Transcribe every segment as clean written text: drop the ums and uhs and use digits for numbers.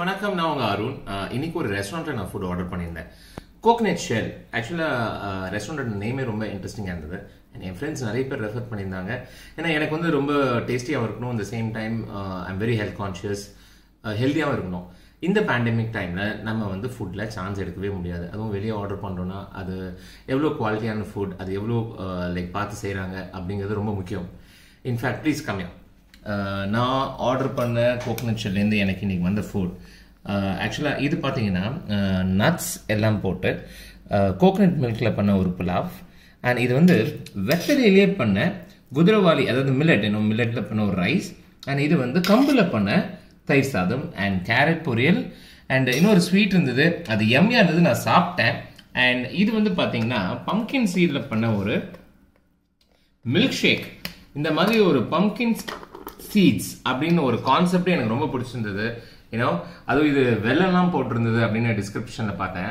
வணக்கம் நான் உங்க அருண். இன்னைக்கு ஒரு ரெஸ்டாரண்ட்ல நான் ஃபுட் ஆர்டர் பண்ணியிருந்தேன். Coconut shell. ஆக்சுவலா ரெஸ்டாரண்ட் நேமே ரொம்ப இன்ட்ரெஸ்டிங்காக இருந்தது. என் ஃப்ரெண்ட்ஸ் நிறைய பேர் ரெஃபர் பண்ணியிருந்தாங்க. ஏன்னா எனக்கு வந்து ரொம்ப டேஸ்டியாகவும் இருக்கணும், அந்த same time I'm very health conscious, ஹெல்த்தியாகவும் இருக்கணும். இந்த பேண்டமிக் டைமில் நம்ம வந்து ஃபுட்டில் சான்ஸ் எடுக்கவே முடியாது. அதுவும் வெளியே ஆர்டர் பண்ணுறோன்னா அது எவ்வளோ குவாலிட்டியான ஃபுட், அது எவ்வளோ பார்த்து செய்கிறாங்க அப்படிங்கிறது ரொம்ப முக்கியம். இன்ஃபேக்ட் ப்ளீஸ் கம்மியா நான் ஆர்டர் பண்ண கோகனட் ஷெல்லேருந்து எனக்கு இன்னைக்கு வந்த ஃபுட் ஆக்சுவலாக இது பார்த்தீங்கன்னா நட்ஸ் எல்லாம் போட்டு கோகனட் மில்கில் பண்ண ஒரு புலாவ். அண்ட் இது வந்து வெத்தலையிலே பண்ண குதிரவாளி, அதாவது மில்லட், இன்னும் மில்லட்டில் பண்ண ஒரு ரைஸ். அண்ட் இது வந்து கம்பில் பண்ண தயிர் சாதம் அண்ட் கேரட் பொரியல். அண்ட் இன்னொரு ஸ்வீட் இருந்தது, அது எம்மியாக இருந்தது, நான் சாப்பிட்டேன். அண்ட் இது வந்து பார்த்தீங்கன்னா பம்கின் சீடில் பண்ண ஒரு மில்க் ஷேக். இந்த மாதிரி ஒரு பம்கின் சீட்ஸ் அப்படின்னு ஒரு கான்செப்டே எனக்கு ரொம்ப பிடிச்சிருந்தது. ஏன்னோ அதுவும் இது வெள்ளம்லாம் போட்டிருந்தது அப்படின்னு டிஸ்கிரிப்ஷனில் பார்த்தேன்.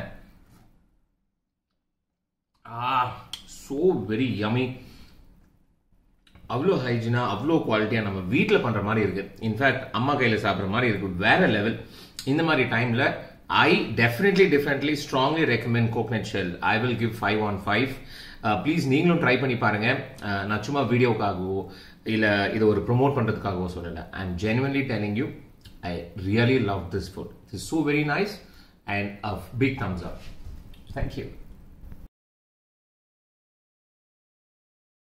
So very yummy. அவ்வளோ ஹைஜீனா, அவ்வளோ குவாலிட்டியாக நம்ம வீட்டில் பண்ணுற மாதிரி இருக்கு. இன்ஃபேக்ட் அம்மா கையில் சாப்பிட்ற மாதிரி இருக்கு, வேற லெவல். இந்த மாதிரி டைமில் I definitely strongly recommend coconut shell. I will give 5 on 5. Please நீங்களும் ட்ரை பண்ணி பாருங்க. நான் சும்மா வீடியோக்காகவோ இல்லை இதை ஒரு ப்ரொமோட் பண்ணுறதுக்காகவோ சொல்லலை. I am genuinely telling you, I really love this food. This is so very nice and a big thumbs up. Thank you.